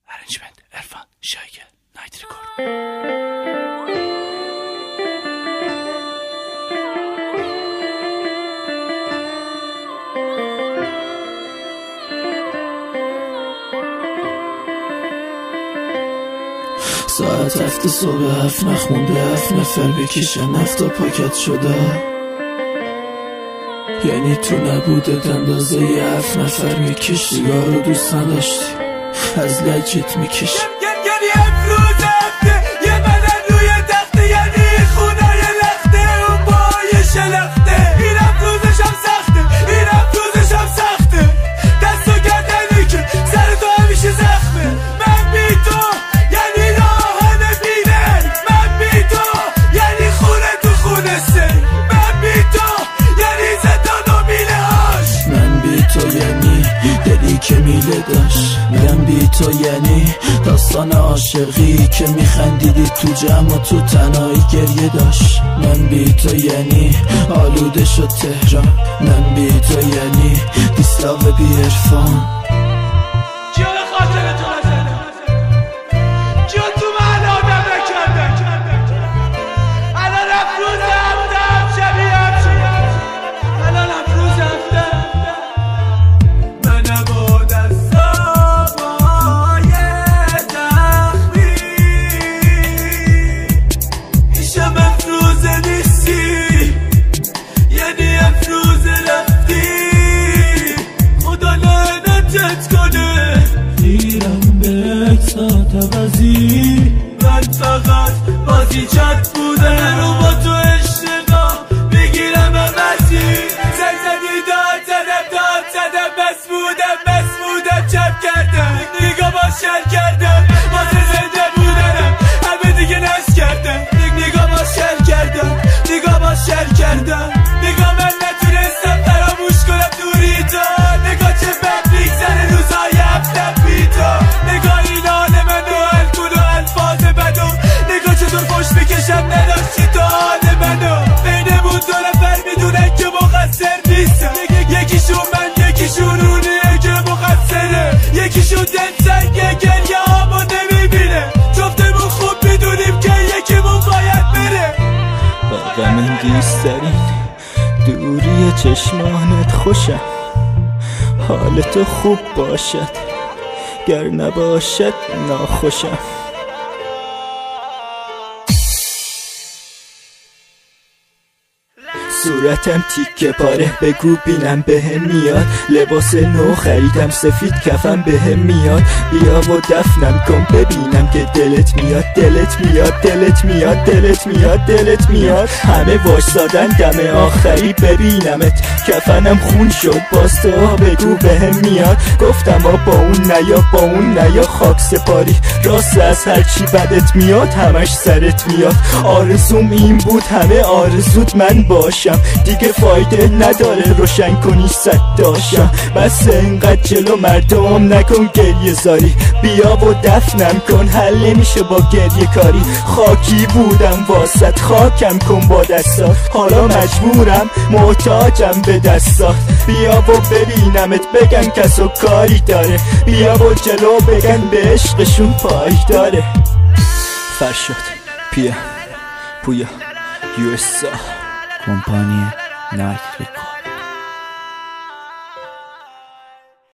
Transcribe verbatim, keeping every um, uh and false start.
ارنجمنت عرفان شایگه نایت ریکورد. ساعت هفت صبح هفت نخمونده هفت نفر بکشن نفتا پاکت شده، یعنی تو نبوده اندازه یه هفت نفر میکش. سیگار رو دوست نداشتی از لجت میکش. یعنی امروز هفته یه بدن روی تخته، یعنی خونای لخته اون بای شلخته. این افروزش هم سخته، این افروزش هم سخته. دستو گردنی که سر تو همیشه زخمه. من بی تو یعنی راه نمیره، من بی تو یعنی خونه تو خونه سه، من بی تو یعنی زندان و میله هاش، من بی تو یعنی دلی که میله داشت، من بی تو یعنی داستان عاشقی که میخندیدی تو جمع و تو تنهایی گریه داشت. من بی تو یعنی آلوده شد تهران، من بی تو یعنی دیسلاو بی عرفان. کیا به خاطر تو نزدم، کیا تو من آدم نکردن. الان افروز هفتم شبیه هم شد، الان افروز هفتم. منم با دستامای زخمی ایشم افروزه نیستی، یعنی افروزه رفتی. خدا لعنتت کنه، گیرم به اکسات عوضی. من فقط بازی چت بودم رو با تو اشتبا بگیرم عوضی. زنگ زدی داد زدم داد زدم بس بودم بس بودم چپ کردم نگاه با شل کردم واسه زنده بودنم همه دیگه نش کردم نگاه با شل کردم نگاه با شل کردم نگاه من نتونستم فراموش کنم دوری تو. نگاه چه بد میگذره روزای هفتم بی تو. نگاه این حال منو الکل و الفاظ بدو. نگاه چطور خوش بکشم نداشتی تو حال منو. بینمون دو نفر میدونن که مقصر نیستم، یکیشون من یکیشون اونیه که مقصره. یکیشون دل سنگه گریه هامو نمیبینه، جفتمون خوب میدونیم که یکیمون باید بره. با غم دوسترین دوری چشمانت خوشم، حالت خوب باشد گر نباشد ناخوشم. صورتم تیکه پاره بگو بینم بهم میاد. لباس نو خریدم سفید کفم بهم میاد. بیا و دفنم کن ببینم که دلت میاد دلت میاد دلت میاد دلت میاد دلت میاد. همه واشسادن دم آخری ببینمت، کفنم خون شد باز تو بگو بهم میاد. گفتم با اون نیا با اون نیا خاک سپاری، راست از هرچی بدت میاد همش سرت میاد. آرزوم این بود همه آرزوت من باشم، دیگه فایده نداره روشن کنی صد داشم. بس اینقدر جلو مردم نکن گریه زاری، بیا و دفنم کن حل نمیشه با گریه کاری. خاکی بودم واسط خاکم کن با دستات، حالا مجبورم محتاجم به دستات. بیا و ببینمت بگن کس و کاری داره، بیا و جلو بگن به عشقشون پای داره. فرشاد پیا پویا یو اس آ کمپانی نایت ریکورد.